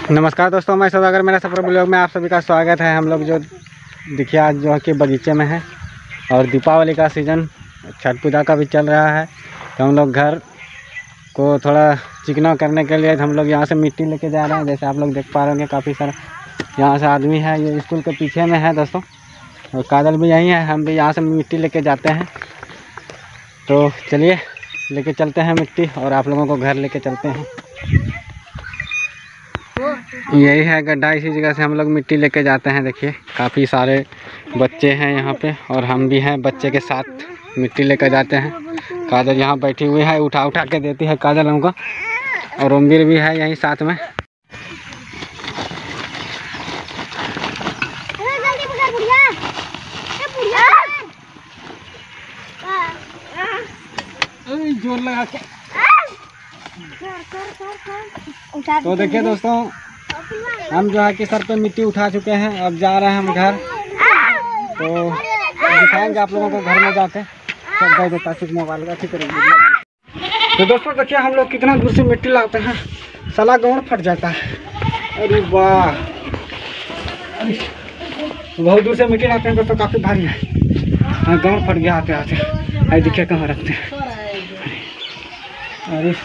नमस्कार दोस्तों, मैं सौदागर मेरा सफर ब्लॉग में आप सभी का स्वागत है। हम लोग जो देखिए आज जो है कि बगीचे में है और दीपावली का सीज़न, छठ पूजा का भी चल रहा है। तो हम लोग घर को थोड़ा चिकना करने के लिए हम लोग यहाँ से मिट्टी लेके जा रहे हैं। जैसे आप लोग देख पा रहे होंगे काफ़ी सारा यहाँ से आदमी है, ये स्कूल के पीछे में है दोस्तों, और काजल भी यहीं है। हम भी यहाँ से मिट्टी लेके जाते हैं। तो चलिए लेके चलते हैं मिट्टी और आप लोगों को घर लेके चलते हैं। यही है गड्ढा, इसी जगह से हम लोग मिट्टी लेके जाते हैं। देखिए काफ़ी सारे बच्चे हैं यहाँ पे और हम भी हैं, बच्चे के साथ मिट्टी लेकर जाते हैं। काजल यहाँ बैठी हुई है, उठा उठा के देती है काजल हमको, और ओमवीर भी है यहीं साथ में। जोर लगा के तो देखिए दोस्तों, हम जो है कि सर पे मिट्टी उठा चुके हैं। अब जा रहे हैं हम घर, तो दिखाएंगे आप लोगों को घर में जाके। सब दे देता सिर्फ मोबाइल का ठीक करेंगे। तो दोस्तों देखिए हम लोग कितना दूर से मिट्टी लाते हैं, साला गाँव फट जाता है। अरे वाह, बहुत दूर से मिट्टी लाते हैं दोस्तों, काफ़ी भारी है। गाँव फट गया आते आते। अरे देखिए कहाँ रखते हैं। अरे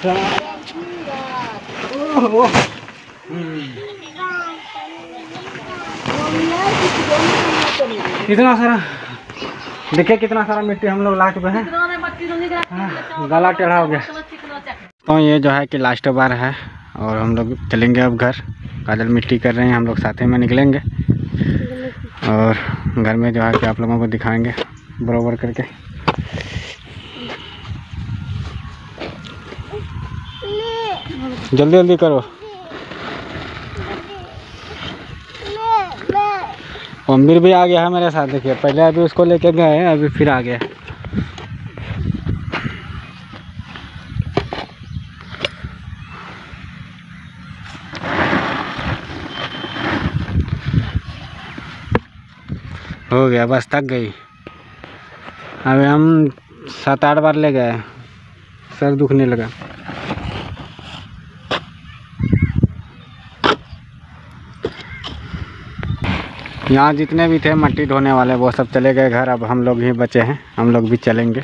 कितना सारा, देखिए कितना सारा मिट्टी हम लोग ला चुके हैं। गला टेढ़ा हो गया। तो ये जो है कि लास्ट बार है और हम लोग चलेंगे अब घर। काजल मिट्टी कर रहे हैं, हम लोग साथ में निकलेंगे और घर में जो है कि आप लोगों को दिखाएंगे बराबर करके। जल्दी जल्दी करो। ओमवीर भी आ गया है मेरे साथ। देखिए पहले अभी उसको लेके गए हैं, अभी फिर आ गया। हो गया, बस थक गई। अभी हम 7-8 बार ले गए, सर दुखने लगा। यहाँ जितने भी थे मिट्टी ढोने वाले वो सब चले गए घर। अब हम लोग ही बचे हैं, हम लोग भी चलेंगे।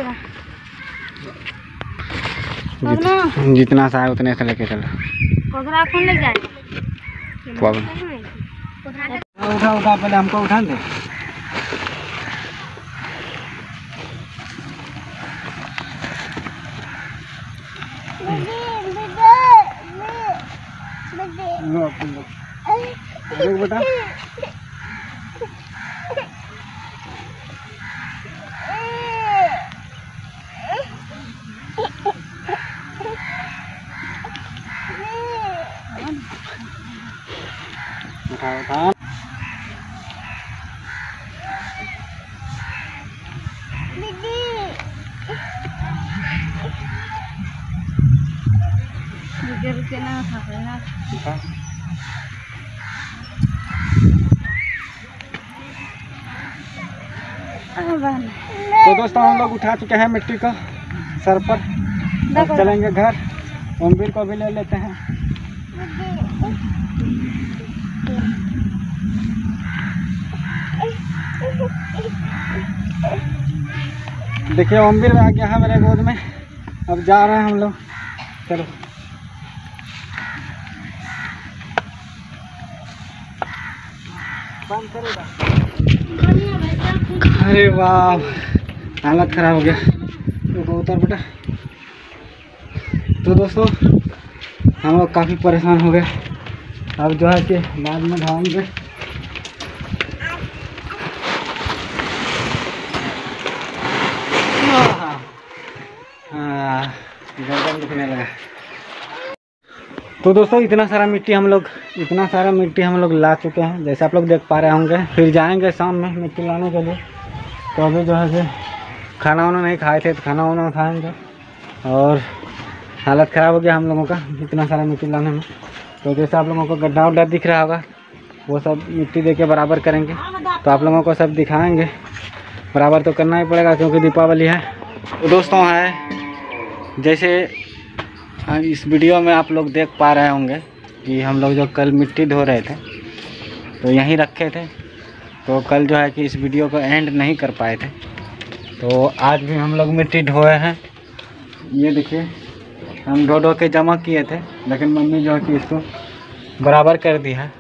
जितना सा है उतने से लेके चलो। उठा उठा, पहले हमको उठा दे। बेटा उठा उठा। तो दोस्तों हम लोग उठा चुके हैं मिट्टी को सर पर। अब चलेंगे घर। ओमवीर को भी ले लेते हैं। देखिए ओमवीर आ गया है मेरे गोद में। अब जा रहे हैं हम लोग। चलो बंद करेगा। अरे वाह, हालत ख़राब हो गया। तो उतर बेटा। तो दोस्तों हम लोग काफ़ी परेशान हो गए। अब जो है कि बाद में ढाएंगे। गर्दन दुखने लगा। तो दोस्तों इतना सारा मिट्टी हम लोग ला चुके हैं, जैसे आप लोग देख पा रहे होंगे। फिर जाएंगे शाम में मिट्टी लाने के लिए। तो अभी जो है कि खाना वाना नहीं खाए थे, तो खाना वाना खाएंगे। और हालत ख़राब हो गया हम लोगों का इतना सारा मिट्टी लाने में। तो जैसे आप लोगों को गड्ढा उड्ढा दिख रहा होगा, वो सब मिट्टी दे के बराबर करेंगे। तो आप लोगों को सब दिखाएंगे। बराबर तो करना ही पड़ेगा क्योंकि दीपावली है। तो दोस्तों है जैसे इस वीडियो में आप लोग देख पा रहे होंगे कि हम लोग जो कल मिट्टी धो रहे थे तो यहीं रखे थे, तो कल जो है कि इस वीडियो को एंड नहीं कर पाए थे, तो आज भी हम लोग मिट्टी ढोए हैं। ये देखिए हम ढो के जमा किए थे, लेकिन मम्मी जो है कि इसको बराबर कर दी है।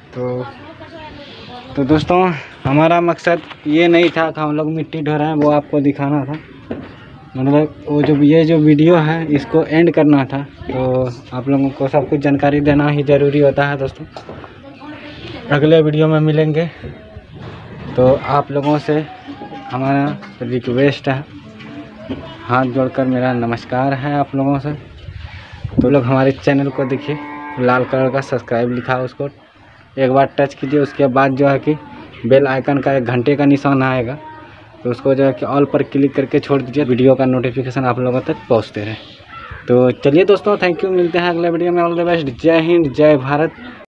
तो दोस्तों हमारा मकसद ये नहीं था कि हम लोग मिट्टी ढो रहे हैं, वो आपको दिखाना था, मतलब वो जो ये जो वीडियो है इसको एंड करना था। तो आप लोगों को सब कुछ जानकारी देना ही ज़रूरी होता है। दोस्तों अगले वीडियो में मिलेंगे, तो आप लोगों से हमारा रिक्वेस्ट है, हाथ जोड़कर मेरा नमस्कार है आप लोगों से। तो लोग हमारे चैनल को देखिए, लाल कलर का सब्सक्राइब लिखा है, उसको एक बार टच कीजिए। उसके बाद जो है कि बेल आइकन का एक घंटे का निशान आएगा, तो उसको जो है कि ऑल पर क्लिक करके छोड़ दीजिए, वीडियो का नोटिफिकेशन आप लोगों तक पहुंचते रहे। तो चलिए दोस्तों, थैंक यू, मिलते हैं अगले वीडियो में। ऑल द बेस्ट, जय हिंद, जय भारत।